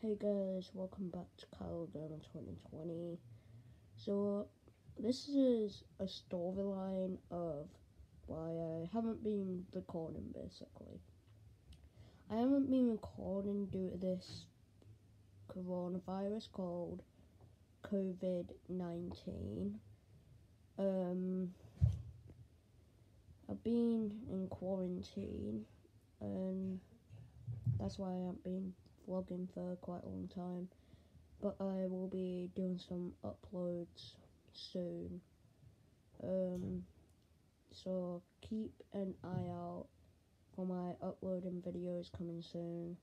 Hey guys, welcome back to Kyle Gamer 2020. So, this is a storyline of why I haven't been recording, basically. I haven't been recording due to this coronavirus called COVID-19. I've been in quarantine, and that's why I haven't been vlogging for quite a long time. But I will be doing some uploads soon. So keep an eye out for my uploading videos coming soon.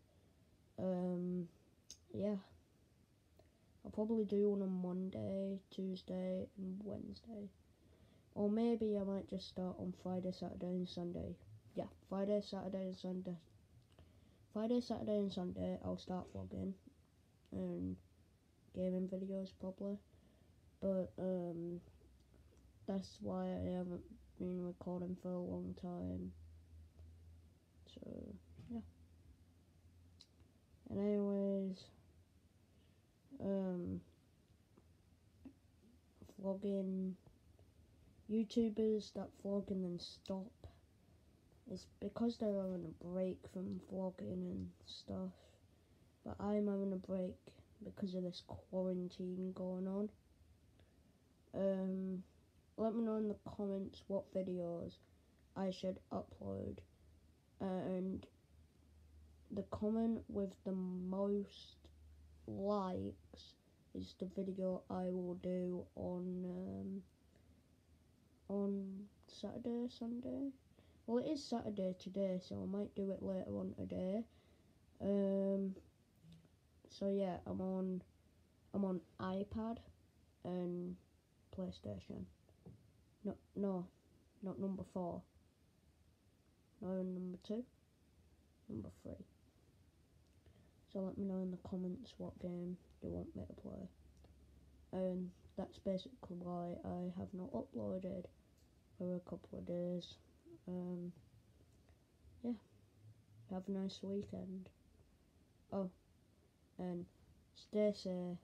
Yeah. I'll probably do one on Monday, Tuesday, and Wednesday. Or maybe I might just start on Friday, Saturday, and Sunday. Yeah, Friday, Saturday, and Sunday. Friday, Saturday, and Sunday I'll start vlogging and gaming videos probably. But that's why I haven't been recording for a long time. So yeah. And anyways, vlogging, YouTubers that vlog and then stop, it's because they're having a break from vlogging and stuff. But I'm having a break because of this quarantine going on. Let me know in the comments what videos I should upload, and the comment with the most likes is the video I will do on Saturday, Sunday. Well, it is Saturday today, so I might do it later on today. So yeah, I'm on iPad and PlayStation. No, not number 4. No, number 2, number 3. So let me know in the comments what game you want me to play. And that's basically why I have not uploaded for a couple of days. Yeah, have a nice weekend. Oh, and stay safe,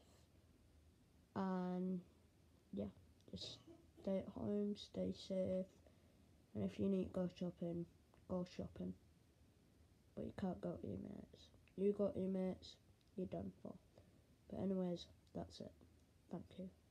and yeah, just stay at home, stay safe, and if you need to go shopping, go shopping. But you can't go to your mates. You go to your mates, you're done for. But anyways, that's it. Thank you.